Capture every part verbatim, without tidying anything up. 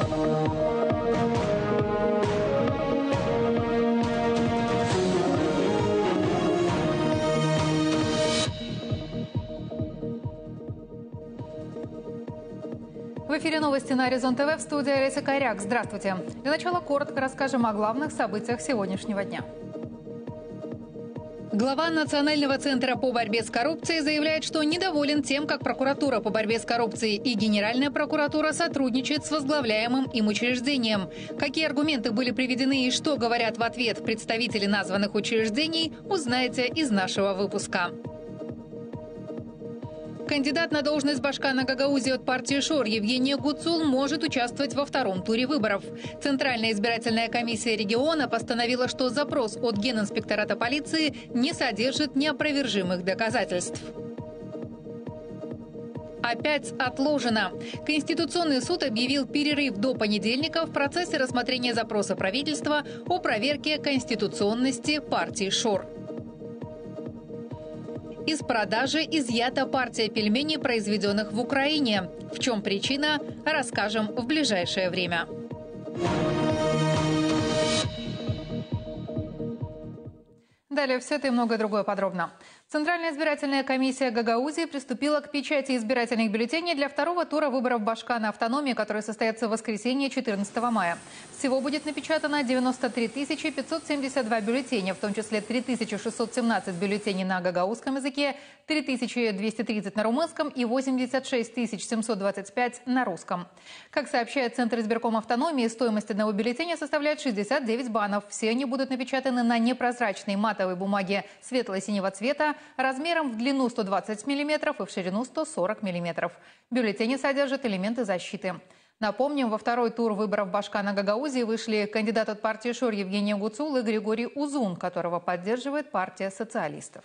В эфире новости на Горизонт ТВ, в студии Олеся Коряк. Здравствуйте. Для начала коротко расскажем о главных событиях сегодняшнего дня. Глава Национального центра по борьбе с коррупцией заявляет, что недоволен тем, как прокуратура по борьбе с коррупцией и Генеральная прокуратура сотрудничает с возглавляемым им учреждением. Какие аргументы были приведены и что говорят в ответ представители названных учреждений, узнаете из нашего выпуска. Кандидат на должность башкана Гагаузии от партии ШОР Евгения Гуцул может участвовать во втором туре выборов. Центральная избирательная комиссия региона постановила, что запрос от Генинспектората полиции не содержит неопровержимых доказательств. Опять отложено. Конституционный суд объявил перерыв до понедельника в процессе рассмотрения запроса правительства о проверке конституционности партии ШОР. Из продажи изъята партия пельменей, произведенных в Украине. В чем причина, расскажем в ближайшее время. Далее все это и многое другое подробно. Центральная избирательная комиссия Гагаузии приступила к печати избирательных бюллетеней для второго тура выборов башкана автономии, которые состоятся в воскресенье четырнадцатого мая. Всего будет напечатано девяносто три тысячи пятьсот семьдесят два бюллетеня, в том числе три тысячи шестьсот семнадцать бюллетеней на гагаузском языке, три тысячи двести тридцать на румынском и восемьдесят шесть тысяч семьсот двадцать пять на русском. Как сообщает Центр избирком автономии, стоимость одного бюллетеня составляет шестьдесят девять банов. Все они будут напечатаны на непрозрачной матовой бумаге светло-синего цвета, размером в длину сто двадцать миллиметров и в ширину сто сорок миллиметров. Бюллетени содержат элементы защиты. Напомним, во второй тур выборов башкана Гагаузии вышли кандидат от партии ШОР Евгения Гуцул и Григорий Узун, которого поддерживает партия социалистов.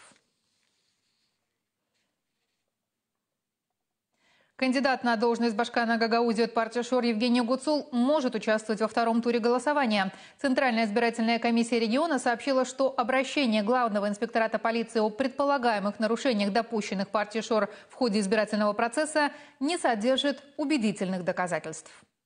Кандидат на должность башкана Гагаузии от партии ШОР Евгения Гуцул может участвовать во втором туре голосования. Центральная избирательная комиссия региона сообщила, что обращение главного инспектората полиции о предполагаемых нарушениях, допущенных партией ШОР в ходе избирательного процесса, не содержит убедительных доказательств.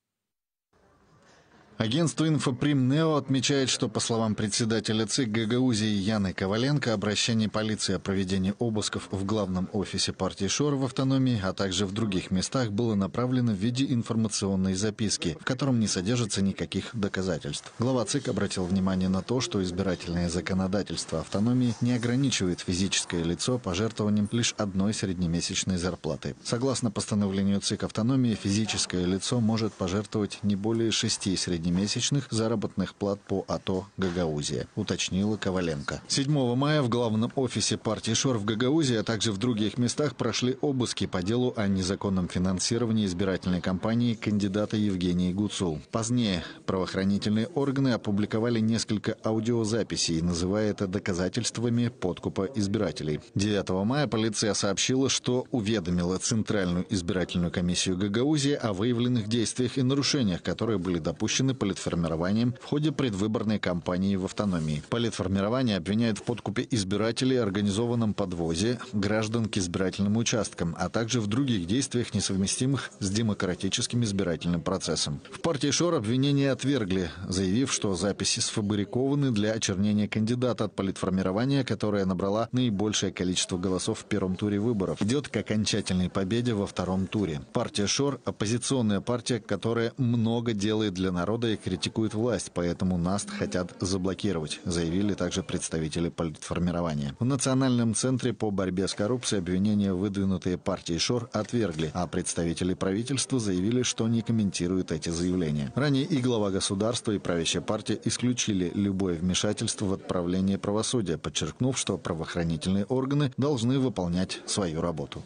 Агентство «Инфоприм Нео» отмечает, что, по словам председателя ЦИК Гагаузии Яны Коваленко, обращение полиции о проведении обысков в главном офисе партии ШОР в автономии, а также в других местах, было направлено в виде информационной записки, в котором не содержится никаких доказательств. Глава ЦИК обратил внимание на то, что избирательное законодательство автономии не ограничивает физическое лицо пожертвованием лишь одной среднемесячной зарплаты. Согласно постановлению ЦИК автономии, физическое лицо может пожертвовать не более шести среднемесячных месячных заработных плат по АТО Гагаузия, уточнила Коваленко. седьмого мая в главном офисе партии ШОР в Гагаузии, а также в других местах прошли обыски по делу о незаконном финансировании избирательной кампании кандидата Евгении Гуцул. Позднее правоохранительные органы опубликовали несколько аудиозаписей, называя это доказательствами подкупа избирателей. девятого мая полиция сообщила, что уведомила Центральную избирательную комиссию Гагаузии о выявленных действиях и нарушениях, которые были допущены политформированием в ходе предвыборной кампании в автономии. Политформирование обвиняет в подкупе избирателей, организованном подвозе граждан к избирательным участкам, а также в других действиях, несовместимых с демократическим избирательным процессом. В партии ШОР обвинения отвергли, заявив, что записи сфабрикованы для очернения кандидата от политформирования, которая набрала наибольшее количество голосов в первом туре выборов. Идет к окончательной победе во втором туре. Партия ШОР – оппозиционная партия, которая много делает для народа и критикует власть, поэтому нас хотят заблокировать, заявили также представители политформирования. В Национальном центре по борьбе с коррупцией обвинения, выдвинутые партией ШОР, отвергли, а представители правительства заявили, что не комментируют эти заявления. Ранее и глава государства, и правящая партия исключили любое вмешательство в отправление правосудия, подчеркнув, что правоохранительные органы должны выполнять свою работу.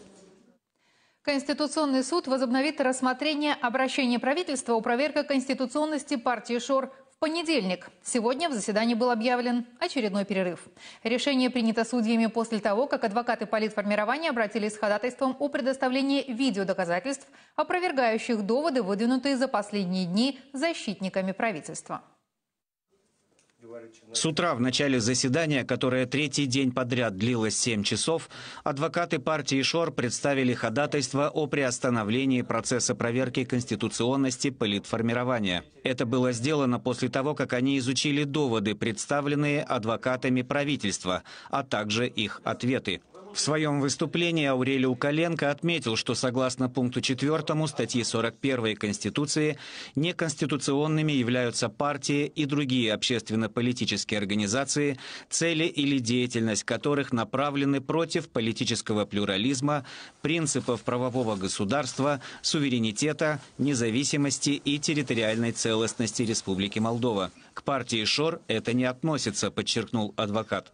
Конституционный суд возобновит рассмотрение обращения правительства о проверке конституционности партии ШОР в понедельник. Сегодня в заседании был объявлен очередной перерыв. Решение принято судьями после того, как адвокаты политформирования обратились с ходатайством о предоставлении видеодоказательств, опровергающих доводы, выдвинутые за последние дни защитниками правительства. С утра в начале заседания, которое третий день подряд длилось семь часов, адвокаты партии ШОР представили ходатайство о приостановлении процесса проверки конституционности политформирования. Это было сделано после того, как они изучили доводы, представленные адвокатами правительства, а также их ответы. В своем выступлении Аурелиу Коленко отметил, что согласно пункту четвёртому статьи сорок первой Конституции неконституционными являются партии и другие общественно-политические организации, цели или деятельность которых направлены против политического плюрализма, принципов правового государства, суверенитета, независимости и территориальной целостности Республики Молдова. К партии ШОР это не относится, подчеркнул адвокат.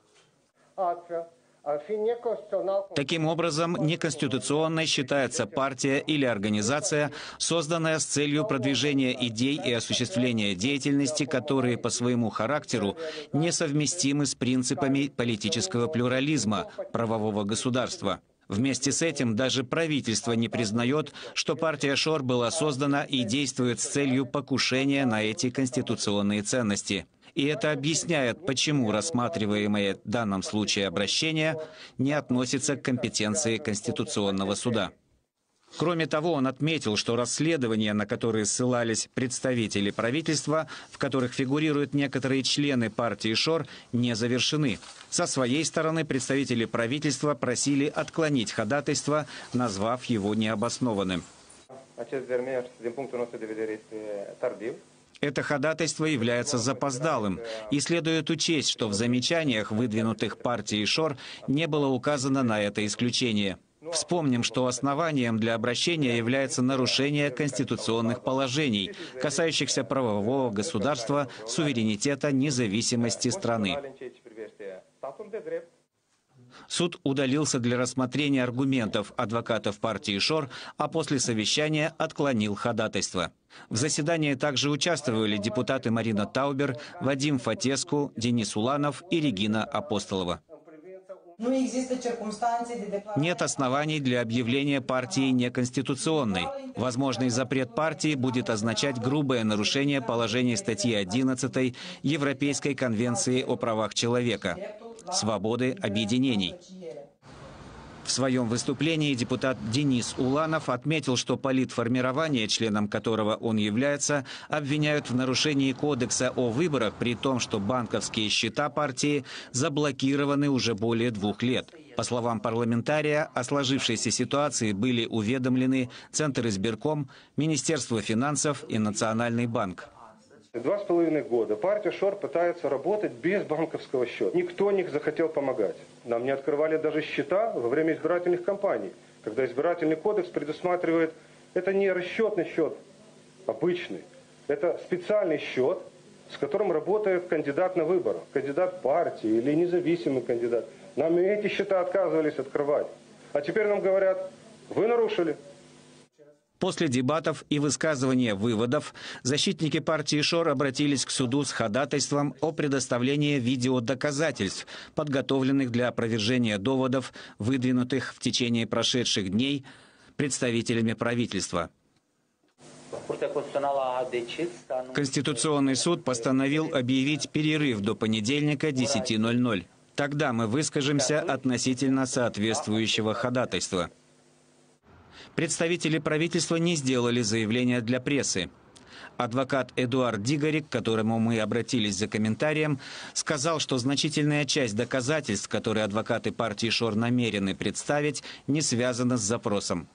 Таким образом, неконституционной считается партия или организация, созданная с целью продвижения идей и осуществления деятельности, которые по своему характеру несовместимы с принципами политического плюрализма, правового государства. Вместе с этим даже правительство не признает, что партия ШОР была создана и действует с целью покушения на эти конституционные ценности. И это объясняет, почему рассматриваемое в данном случае обращение не относится к компетенции Конституционного суда. Кроме того, он отметил, что расследования, на которые ссылались представители правительства, в которых фигурируют некоторые члены партии ШОР, не завершены. Со своей стороны представители правительства просили отклонить ходатайство, назвав его необоснованным. Это ходатайство является запоздалым, и следует учесть, что в замечаниях, выдвинутых партией ШОР, не было указано на это исключение. Вспомним, что основанием для обращения является нарушение конституционных положений, касающихся правового государства, суверенитета, независимости страны. Суд удалился для рассмотрения аргументов адвокатов партии ШОР, а после совещания отклонил ходатайство. В заседании также участвовали депутаты Марина Таубер, Вадим Фатеску, Денис Уланов и Регина Апостолова. Нет оснований для объявления партии неконституционной. Возможный запрет партии будет означать грубое нарушение положений статьи одиннадцатой Европейской конвенции о правах человека, свободы объединений. В своем выступлении депутат Денис Уланов отметил, что политформирование, членом которого он является, обвиняют в нарушении кодекса о выборах, при том, что банковские счета партии заблокированы уже более двух лет. По словам парламентария, о сложившейся ситуации были уведомлены Центр избирком, Министерство финансов и Национальный банк. Два с половиной года партия ШОР пытается работать без банковского счета. Никто не захотел помогать. Нам не открывали даже счета во время избирательных кампаний, когда избирательный кодекс предусматривает, это не расчетный счет обычный, это специальный счет, с которым работает кандидат на выборах, кандидат партии или независимый кандидат. Нам и эти счета отказывались открывать. А теперь нам говорят, вы нарушили. После дебатов и высказывания выводов защитники партии ШОР обратились к суду с ходатайством о предоставлении видеодоказательств, подготовленных для опровержения доводов, выдвинутых в течение прошедших дней представителями правительства. Конституционный суд постановил объявить перерыв до понедельника десяти ноль-ноль. Тогда мы выскажемся относительно соответствующего ходатайства. Представители правительства не сделали заявления для прессы. Адвокат Эдуард Дигорик, к которому мы обратились за комментарием, сказал, что значительная часть доказательств, которые адвокаты партии ШОР намерены представить, не связана с запросом.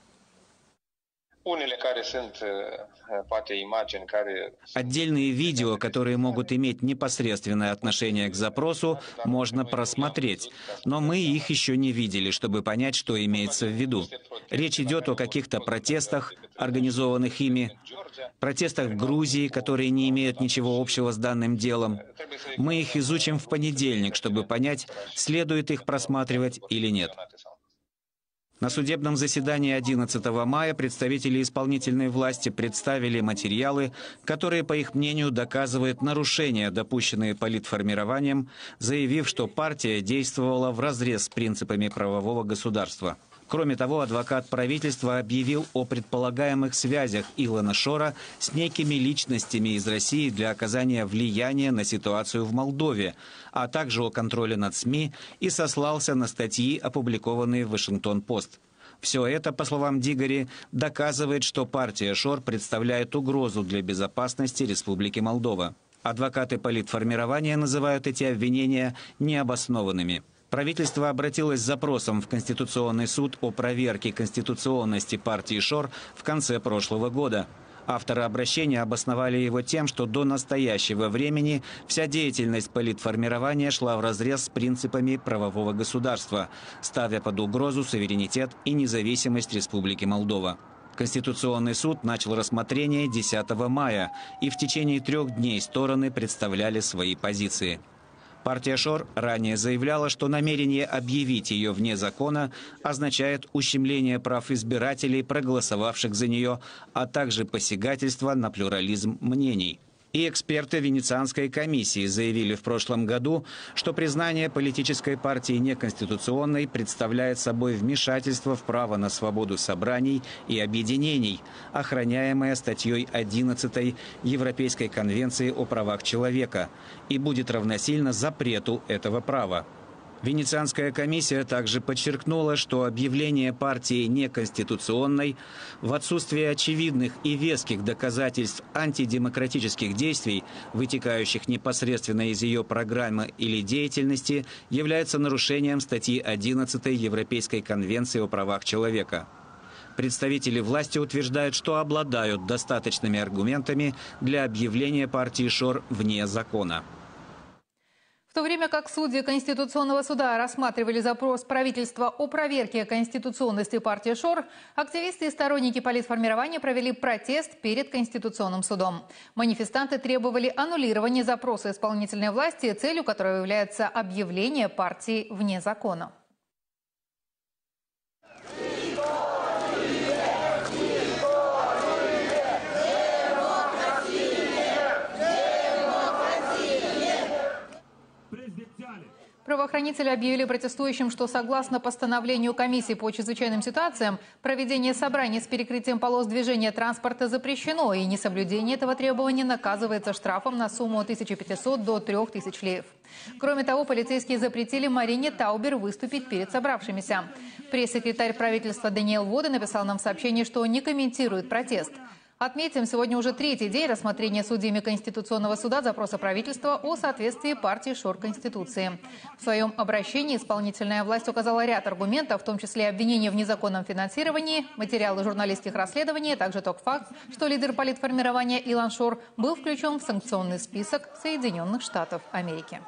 Отдельные видео, которые могут иметь непосредственное отношение к запросу, можно просмотреть. Но мы их еще не видели, чтобы понять, что имеется в виду. Речь идет о каких-то протестах, организованных ими, протестах в Грузии, которые не имеют ничего общего с данным делом. Мы их изучим в понедельник, чтобы понять, следует их просматривать или нет. На судебном заседании одиннадцатого мая представители исполнительной власти представили материалы, которые, по их мнению, доказывают нарушения, допущенные политформированием, заявив, что партия действовала вразрез с принципами правового государства. Кроме того, адвокат правительства объявил о предполагаемых связях Илона Шора с некими личностями из России для оказания влияния на ситуацию в Молдове, а также о контроле над СМИ и сослался на статьи, опубликованные в «Вашингтон-Пост». Все это, по словам Дигори, доказывает, что партия Шор представляет угрозу для безопасности Республики Молдова. Адвокаты политформирования называют эти обвинения необоснованными. Правительство обратилось с запросом в Конституционный суд о проверке конституционности партии Шор в конце прошлого года. Авторы обращения обосновали его тем, что до настоящего времени вся деятельность политформирования шла вразрез с принципами правового государства, ставя под угрозу суверенитет и независимость Республики Молдова. Конституционный суд начал рассмотрение десятого мая, и в течение трех дней стороны представляли свои позиции. Партия Шор ранее заявляла, что намерение объявить ее вне закона означает ущемление прав избирателей, проголосовавших за нее, а также посягательство на плюрализм мнений. И эксперты Венецианской комиссии заявили в прошлом году, что признание политической партии неконституционной представляет собой вмешательство в право на свободу собраний и объединений, охраняемое статьей одиннадцатой Европейской конвенции о правах человека, и будет равносильно запрету этого права. Венецианская комиссия также подчеркнула, что объявление партии неконституционной в отсутствии очевидных и веских доказательств антидемократических действий, вытекающих непосредственно из ее программы или деятельности, является нарушением статьи одиннадцатой Европейской конвенции о правах человека. Представители власти утверждают, что обладают достаточными аргументами для объявления партии Шор вне закона. В то время как судьи Конституционного суда рассматривали запрос правительства о проверке конституционности партии Шор, активисты и сторонники политформирования провели протест перед Конституционным судом. Манифестанты требовали аннулирования запроса исполнительной власти, целью которого является объявление партии вне закона. Правоохранители объявили протестующим, что согласно постановлению комиссии по чрезвычайным ситуациям, проведение собраний с перекрытием полос движения транспорта запрещено, и несоблюдение этого требования наказывается штрафом на сумму от тысячи пятисот до трёх тысяч леев. Кроме того, полицейские запретили Марине Таубер выступить перед собравшимися. Пресс-секретарь правительства Даниэл Воде написал нам в сообщении, что не комментирует протест. Отметим, сегодня уже третий день рассмотрения судьями Конституционного суда запроса правительства о соответствии партии Шор Конституции. В своем обращении исполнительная власть указала ряд аргументов, в том числе обвинения в незаконном финансировании, материалы журналистских расследований, а также тот факт, что лидер политформирования Илон Шор был включен в санкционный список Соединенных Штатов Америки.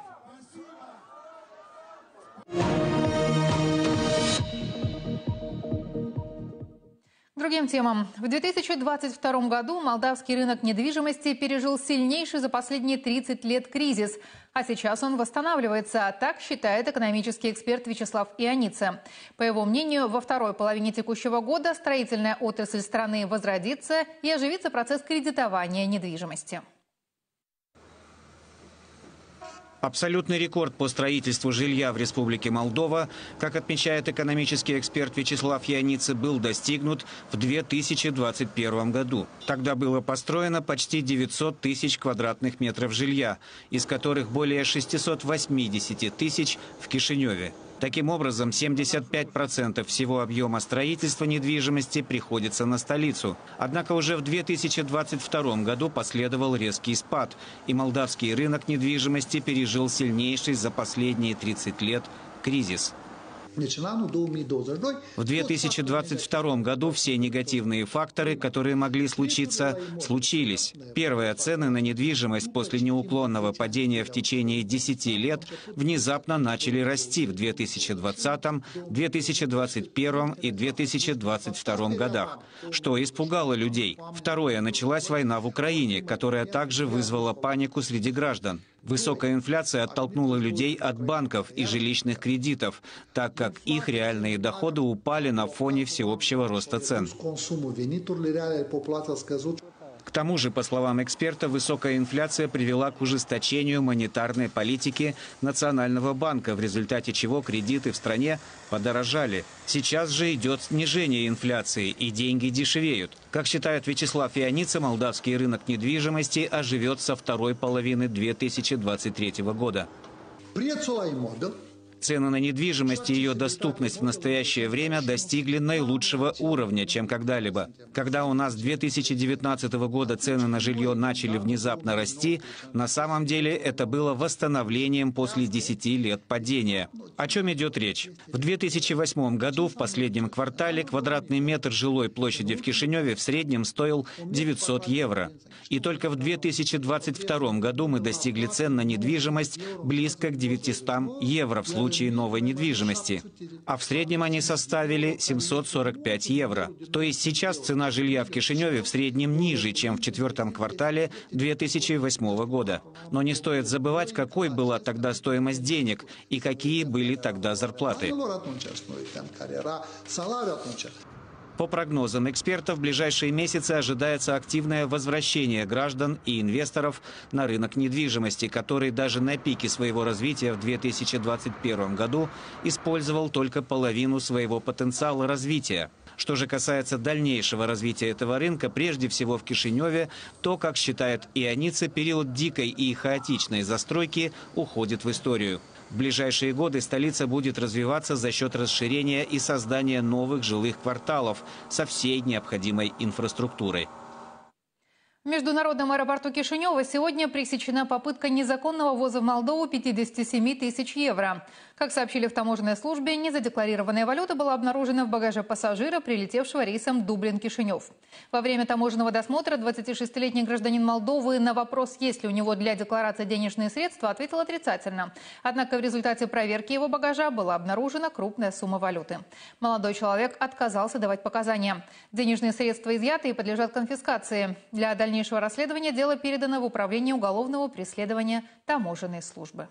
К другим темам. В две тысячи двадцать втором году молдавский рынок недвижимости пережил сильнейший за последние тридцать лет кризис. А сейчас он восстанавливается, так считает экономический эксперт Вячеслав Ионидзе. По его мнению, во второй половине текущего года строительная отрасль страны возродится и оживится процесс кредитования недвижимости. Абсолютный рекорд по строительству жилья в Республике Молдова, как отмечает экономический эксперт Вячеслав Ионидзе, был достигнут в две тысячи двадцать первом году. Тогда было построено почти девятьсот тысяч квадратных метров жилья, из которых более шестисот восьмидесяти тысяч в Кишиневе. Таким образом, семьдесят пять процентов всего объема строительства недвижимости приходится на столицу. Однако уже в две тысячи двадцать втором году последовал резкий спад, и молдавский рынок недвижимости пережил сильнейший за последние тридцать лет кризис. В две тысячи двадцать втором году все негативные факторы, которые могли случиться, случились. Первое, цены на недвижимость после неуклонного падения в течение десяти лет внезапно начали расти в две тысячи двадцатом, две тысячи двадцать первом и две тысячи двадцать втором годах, что испугало людей. Второе, началась война в Украине, которая также вызвала панику среди граждан. Высокая инфляция оттолкнула людей от банков и жилищных кредитов, так как их реальные доходы упали на фоне всеобщего роста цен. К тому же, по словам эксперта, высокая инфляция привела к ужесточению монетарной политики Национального банка, в результате чего кредиты в стране подорожали. Сейчас же идет снижение инфляции, и деньги дешевеют. Как считает Вячеслав Ионица, молдавский рынок недвижимости оживет со второй половины две тысячи двадцать третьего года. Цены на недвижимость и ее доступность в настоящее время достигли наилучшего уровня, чем когда-либо. Когда у нас с две тысячи девятнадцатого года цены на жилье начали внезапно расти, на самом деле это было восстановлением после десяти лет падения. О чем идет речь? В две тысячи восьмом году, в последнем квартале, квадратный метр жилой площади в Кишиневе в среднем стоил девятьсот евро. И только в две тысячи двадцать втором году мы достигли цен на недвижимость близко к девятистам евро в случае новой недвижимости, а в среднем они составили семьсот сорок пять евро. То есть сейчас цена жилья в Кишиневе в среднем ниже, чем в четвертом квартале две тысячи восьмого года. Но не стоит забывать, какой была тогда стоимость денег и какие были тогда зарплаты. По прогнозам экспертов, в ближайшие месяцы ожидается активное возвращение граждан и инвесторов на рынок недвижимости, который даже на пике своего развития в две тысячи двадцать первом году использовал только половину своего потенциала развития. Что же касается дальнейшего развития этого рынка, прежде всего в Кишиневе, то, как считает Ионица, период дикой и хаотичной застройки уходит в историю. В ближайшие годы столица будет развиваться за счет расширения и создания новых жилых кварталов со всей необходимой инфраструктурой. В международном аэропорту Кишинева сегодня пресечена попытка незаконного ввоза в Молдову пятидесяти семи тысяч евро. Как сообщили в таможенной службе, незадекларированная валюта была обнаружена в багаже пассажира, прилетевшего рейсом Дублин-Кишинев. Во время таможенного досмотра двадцатишестилетний гражданин Молдовы на вопрос, есть ли у него для декларации денежные средства, ответил отрицательно. Однако в результате проверки его багажа была обнаружена крупная сумма валюты. Молодой человек отказался давать показания. Денежные средства изъяты и подлежат конфискации. Для дальнейшего расследования дело передано в Управление уголовного преследования таможенной службы.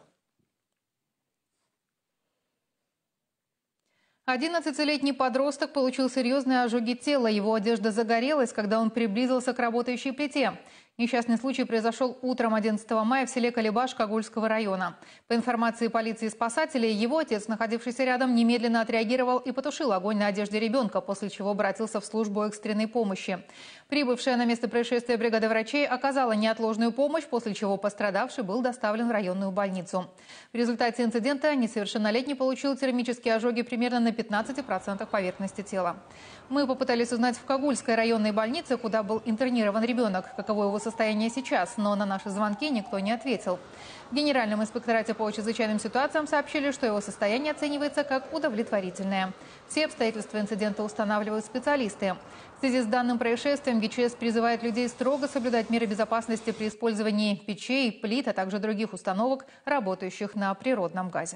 одиннадцатилетний подросток получил серьезные ожоги тела. Его одежда загорелась, когда он приблизился к работающей плите. Несчастный случай произошел утром одиннадцатого мая в селе Калибаш Кагульского района. По информации полиции и спасателей, его отец, находившийся рядом, немедленно отреагировал и потушил огонь на одежде ребенка, после чего обратился в службу экстренной помощи. Прибывшая на место происшествия бригада врачей оказала неотложную помощь, после чего пострадавший был доставлен в районную больницу. В результате инцидента несовершеннолетний получил термические ожоги примерно на пятнадцати процентах поверхности тела. Мы попытались узнать в Кагульской районной больнице, куда был интернирован ребенок, каково его состояние сейчас, но на наши звонки никто не ответил. В Генеральном инспекторате по чрезвычайным ситуациям сообщили, что его состояние оценивается как удовлетворительное. Все обстоятельства инцидента устанавливают специалисты. В связи с данным происшествием ГИЧС призывает людей строго соблюдать меры безопасности при использовании печей, плит, а также других установок, работающих на природном газе.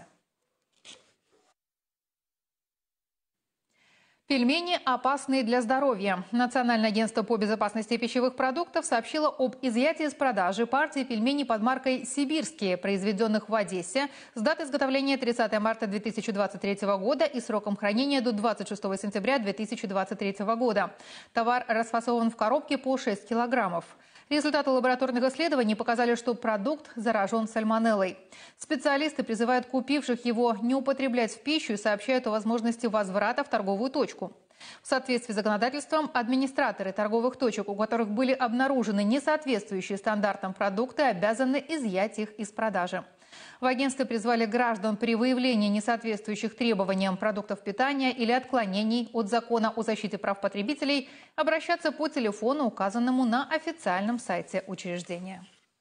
Пельмени опасные для здоровья. Национальное агентство по безопасности пищевых продуктов сообщило об изъятии из продажи партии пельменей под маркой «Сибирские», произведенных в Одессе, с датой изготовления тридцатого марта две тысячи двадцать третьего года и сроком хранения до двадцать шестого сентября две тысячи двадцать третьего года. Товар расфасован в коробке по шесть килограммов. Результаты лабораторных исследований показали, что продукт заражен сальмонеллой. Специалисты призывают купивших его не употреблять в пищу и сообщают о возможности возврата в торговую точку. В соответствии с законодательством, администраторы торговых точек, у которых были обнаружены несоответствующие стандартам продукты, обязаны изъять их из продажи. В агентстве призвали граждан при выявлении несоответствующих требованиям продуктов питания или отклонений от закона о защите прав потребителей обращаться по телефону, указанному на официальном сайте учреждения.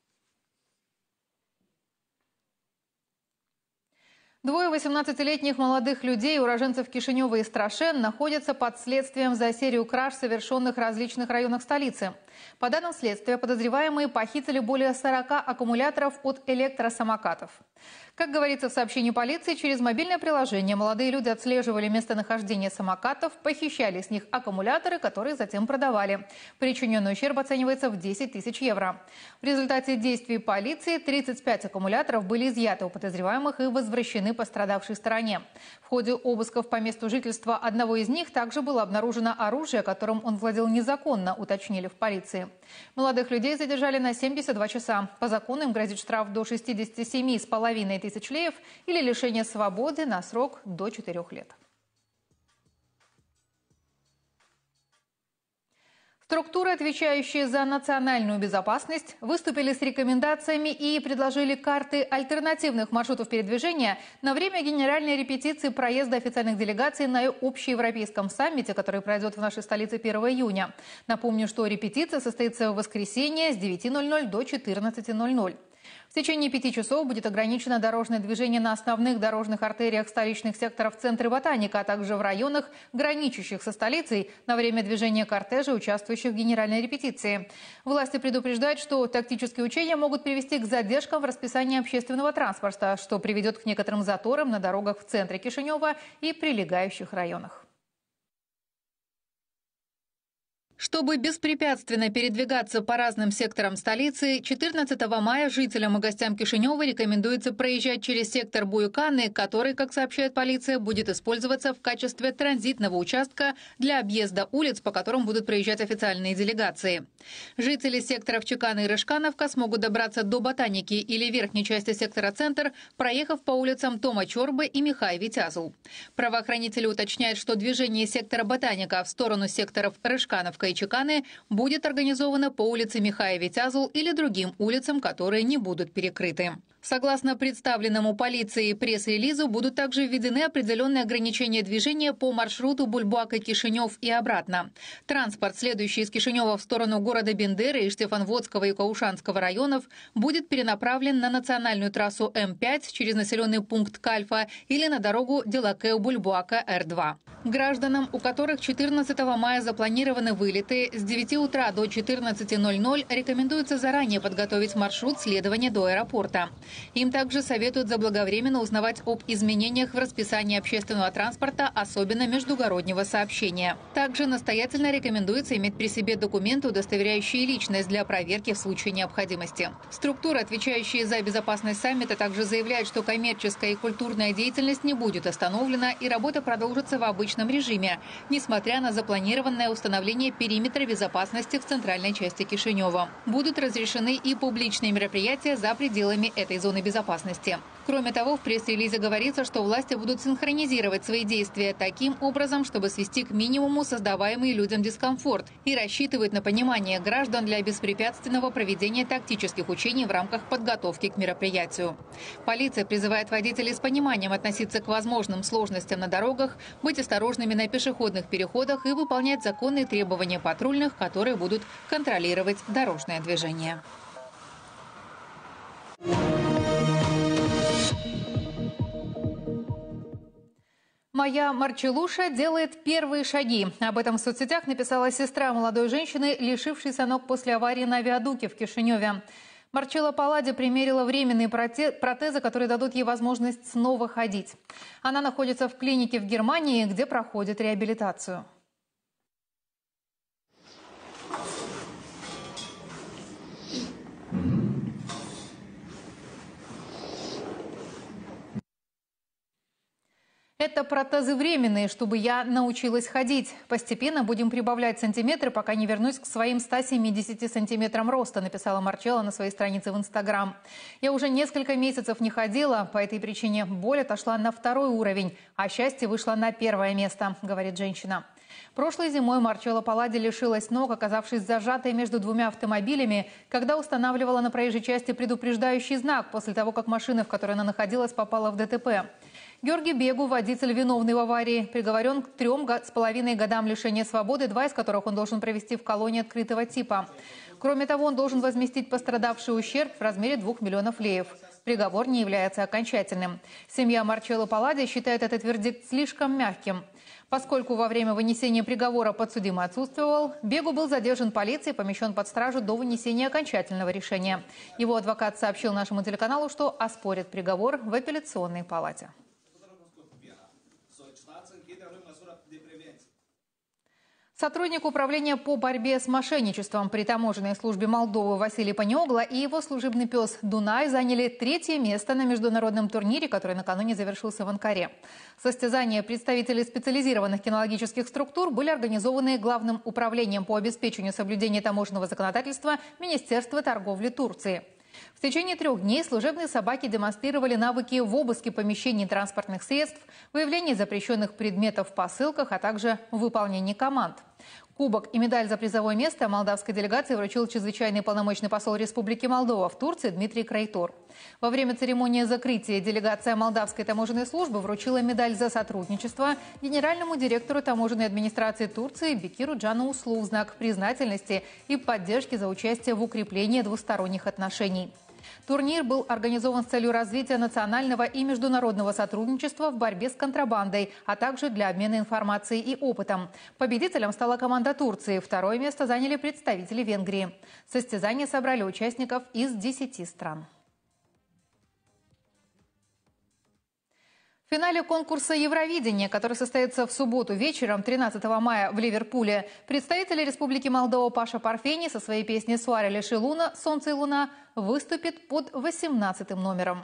Двое восемнадцатилетних молодых людей, уроженцев Кишинева и Страшен, находятся под следствием за серию краж, совершенных в различных районах столицы. По данным следствия, подозреваемые похитили более сорока аккумуляторов от электросамокатов. Как говорится в сообщении полиции, через мобильное приложение молодые люди отслеживали местонахождение самокатов, похищали с них аккумуляторы, которые затем продавали. Причиненный ущерб оценивается в десять тысяч евро. В результате действий полиции тридцать пять аккумуляторов были изъяты у подозреваемых и возвращены пострадавшей стороне. В ходе обысков по месту жительства одного из них также было обнаружено оружие, которым он владел незаконно, уточнили в полиции. полиции. Молодых людей задержали на семьдесят два часа. По закону им грозит штраф до шестидесяти семи с половиной тысяч леев или лишение свободы на срок до четырех лет. Структуры, отвечающие за национальную безопасность, выступили с рекомендациями и предложили карты альтернативных маршрутов передвижения на время генеральной репетиции проезда официальных делегаций на общеевропейском саммите, который пройдет в нашей столице первого июня. Напомню, что репетиция состоится в воскресенье с девяти ноль-ноль до четырнадцати ноль-ноль. В течение пяти часов будет ограничено дорожное движение на основных дорожных артериях столичных секторов центра Ботаника, а также в районах, граничащих со столицей, на время движения кортежей, участвующих в генеральной репетиции. Власти предупреждают, что тактические учения могут привести к задержкам в расписании общественного транспорта, что приведет к некоторым заторам на дорогах в центре Кишинева и прилегающих районах. Чтобы беспрепятственно передвигаться по разным секторам столицы, четырнадцатого мая жителям и гостям Кишинева рекомендуется проезжать через сектор Буйканы, который, как сообщает полиция, будет использоваться в качестве транзитного участка для объезда улиц, по которым будут проезжать официальные делегации. Жители секторов Чеканы и Рыжкановка смогут добраться до Ботаники или верхней части сектора Центр, проехав по улицам Тома Чорбы и Михай Витязул. Правоохранители уточняют, что движение сектора Ботаника в сторону секторов Рыжкановка и Чеканы будет организовано по улице Михая Витязул или другим улицам, которые не будут перекрыты. Согласно представленному полиции пресс-релизу, будут также введены определенные ограничения движения по маршруту Бульбака-Кишинев и обратно. Транспорт, следующий из Кишинева в сторону города Бендеры и Штефанводского и Каушанского районов, будет перенаправлен на национальную трассу Эм пять через населенный пункт Кальфа или на дорогу Делакеу-Бульбака Эр два. Гражданам, у которых четырнадцатого мая запланированы вылеты, с девяти утра до четырнадцати ноль-ноль рекомендуется заранее подготовить маршрут следования до аэропорта. Им также советуют заблаговременно узнавать об изменениях в расписании общественного транспорта, особенно междугороднего сообщения. Также настоятельно рекомендуется иметь при себе документы, удостоверяющие личность для проверки в случае необходимости. Структуры, отвечающие за безопасность саммита, также заявляют, что коммерческая и культурная деятельность не будет остановлена и работа продолжится в обычном режиме, несмотря на запланированное установление периметра безопасности в центральной части Кишинева. Будут разрешены и публичные мероприятия за пределами этой зоны безопасности. Кроме того, в пресс-релизе говорится, что власти будут синхронизировать свои действия таким образом, чтобы свести к минимуму создаваемый людям дискомфорт, и рассчитывают на понимание граждан для беспрепятственного проведения тактических учений в рамках подготовки к мероприятию. Полиция призывает водителей с пониманием относиться к возможным сложностям на дорогах, быть осторожными на пешеходных переходах и выполнять законные требования патрульных, которые будут контролировать дорожное движение. Моя Марчелуша делает первые шаги. Об этом в соцсетях написала сестра молодой женщины, лишившейся ног после аварии на виадуке в Кишиневе. Марчелла Паллади примерила временные протезы, которые дадут ей возможность снова ходить. Она находится в клинике в Германии, где проходит реабилитацию. Это протезы временные, чтобы я научилась ходить. Постепенно будем прибавлять сантиметры, пока не вернусь к своим ста семидесяти сантиметрам роста, написала Марчелла на своей странице в Инстаграм. Я уже несколько месяцев не ходила, по этой причине боль отошла на второй уровень, а счастье вышло на первое место, говорит женщина. Прошлой зимой Марчелла Паллади лишилась ног, оказавшись зажатой между двумя автомобилями, когда устанавливала на проезжей части предупреждающий знак после того, как машина, в которой она находилась, попала в ДТП. Георгий Бегу, водитель, виновный в аварии, приговорен к трем с половиной годам лишения свободы, два из которых он должен провести в колонии открытого типа. Кроме того, он должен возместить пострадавший ущерб в размере двух миллионов леев. Приговор не является окончательным. Семья Марчеллы Паллади считает этот вердикт слишком мягким. Поскольку во время вынесения приговора подсудимый отсутствовал, Бегу был задержан полицией и помещен под стражу до вынесения окончательного решения. Его адвокат сообщил нашему телеканалу, что оспорит приговор в апелляционной палате. Сотрудник управления по борьбе с мошенничеством при таможенной службе Молдовы Василий Паниогла и его служебный пес Дунай заняли третье место на международном турнире, который накануне завершился в Анкаре. Состязания представителей специализированных кинологических структур были организованы Главным управлением по обеспечению соблюдения таможенного законодательства Министерства торговли Турции. В течение трех дней служебные собаки демонстрировали навыки в обыске помещений транспортных средств, выявлении запрещенных предметов в посылках, а также выполнении команд. Кубок и медаль за призовое место молдавской делегации вручил чрезвычайный полномочный посол Республики Молдова в Турции Дмитрий Крайтор. Во время церемонии закрытия делегация Молдавской таможенной службы вручила медаль за сотрудничество генеральному директору таможенной администрации Турции Бекиру Джану Услу в знак признательности и поддержки за участие в укреплении двусторонних отношений. Турнир был организован с целью развития национального и международного сотрудничества в борьбе с контрабандой, а также для обмена информацией и опытом. Победителем стала команда Турции. Второе место заняли представители Венгрии. Состязания собрали участников из десяти стран. В финале конкурса «Евровидение», который состоится в субботу вечером тринадцатого мая в Ливерпуле, представители Республики Молдова Паша Парфени со своей песней «Соare лиши луна» «Солнце и луна» выступит под восемнадцатым номером.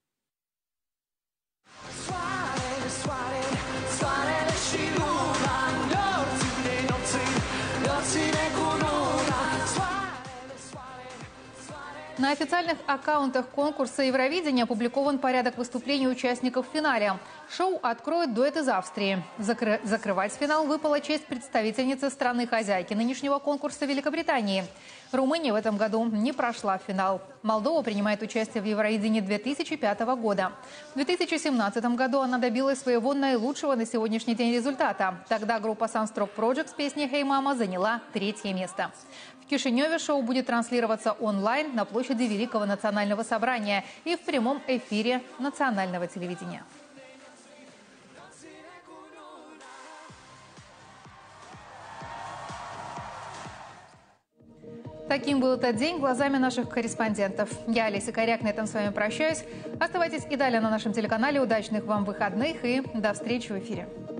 На официальных аккаунтах конкурса «Евровидение» опубликован порядок выступлений участников в финале. Шоу откроют дуэт из Австрии. Закры... Закрывать финал выпала честь представительницы страны-хозяйки нынешнего конкурса Великобритании. Румыния в этом году не прошла в финал. Молдова принимает участие в Евровидении две тысячи пятого года. В две тысячи семнадцатом году она добилась своего наилучшего на сегодняшний день результата. Тогда группа Sunstroke Project с песней «Hey Mama» заняла третье место. В Кишиневе шоу будет транслироваться онлайн на площади Великого национального собрания и в прямом эфире национального телевидения. Таким был этот день глазами наших корреспондентов. Я, Олеся Коряк, на этом с вами прощаюсь. Оставайтесь и далее на нашем телеканале. Удачных вам выходных и до встречи в эфире.